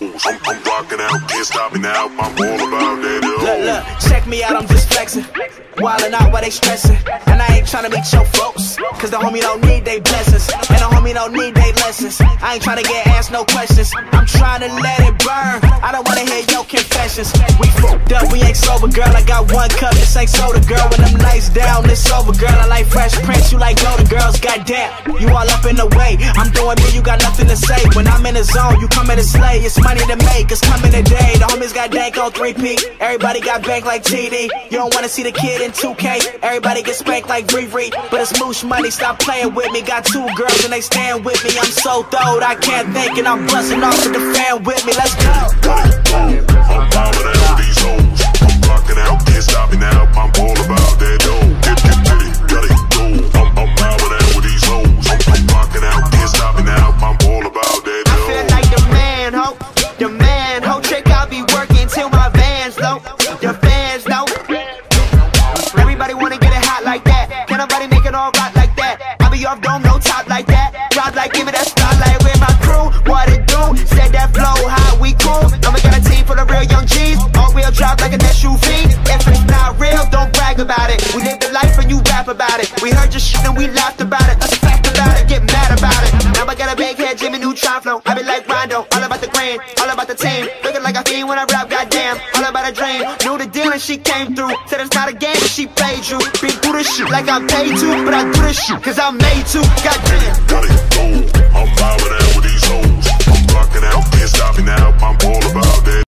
I'm rocking out, can't stop me now. I'm all about that. Look, check me out, I'm just flexing. Wildin' out while they stressin'. And I ain't tryna meet your folks, cause the homie don't need they blessings, and the homie don't need they lessons. I ain't tryna get asked no questions, I'm tryna let it burn. I don't wanna hear your confessions. We fucked up, we ain't sober, girl. I got one cup, this ain't soda, girl. When them lights down, it's over, girl. I like Fresh Prince, you like Golden Girls. Goddamn, you all up in the way. I'm doing me, you got nothing to say. When I'm in the zone, you coming to slay. It's money to make, it's coming today. The homies got dank on 3P, everybody got bank like TD. You don't wanna see the kid in 2K, everybody get spanked like Riri. But it's moosh money, stop playing with me. Got two girls and they stand with me. I'm so throwed, I can't think, and I'm busting off with the fan with me. Let's go. I'm wildin' out with these hoes. I'm rocking out, can't stop me now. I'm all about that dough. Get ready, gotta go. I'm wildin' out with these hoes. I'm rocking out, can't stop me now. I'm all about that dough. I feel like the man, ho, trick. I'll be working till my van's low. The fans know. Everybody wanna get it hot like that. Can nobody make it all rock like that? I be off dome, no top like that. Drop like, give me that spotlight with my crew. What it do? Said that flow, how we cool. I'ma get a team for the real young G's. All wheel drop like an SUV. If it's not real, don't brag about it. We live the life and you rap about it. We heard your shit and we laughed about it. Let's fact about it, get mad about it. Now I got a big head, Jimmy Neutron flow. I be like Rondo, all about the grain, all about the team. Looking like a fiend when I rap, goddamn, all about a dream. Knew the deal and she came through. Said it's not a game, but she played you. Been through this shit like I'm paid to, but I do this shit cause I'm made to. Goddamn. Gotta go. I'm wildin' out with these hoes. I'm rocking out, can't stop me now. I'm all about that.